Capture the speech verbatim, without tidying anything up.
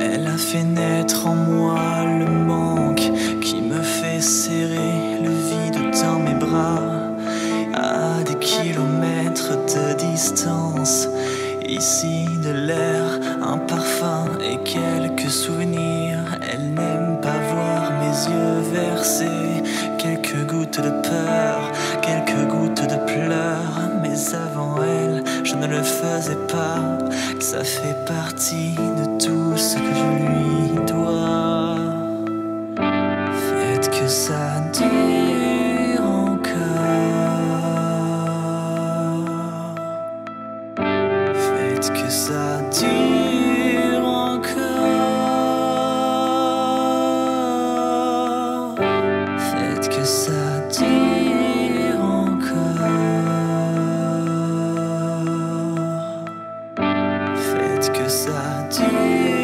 Elle a fait naître en moi le manque qui me fait serrer le vide dans mes bras. À des kilomètres de distance, ici de l'air, un parfum et quelques souvenirs. Elle n'aime pas voir mes yeux verser quelques gouttes de peur, quelques gouttes de pleurs. Mais avant elle, je ne le faisais pas, que ça fait partie de tout ce que je lui dois. Faites que ça dure encore. Faites que ça dure encore. Faites que ça dure encore. Faites que ça dure.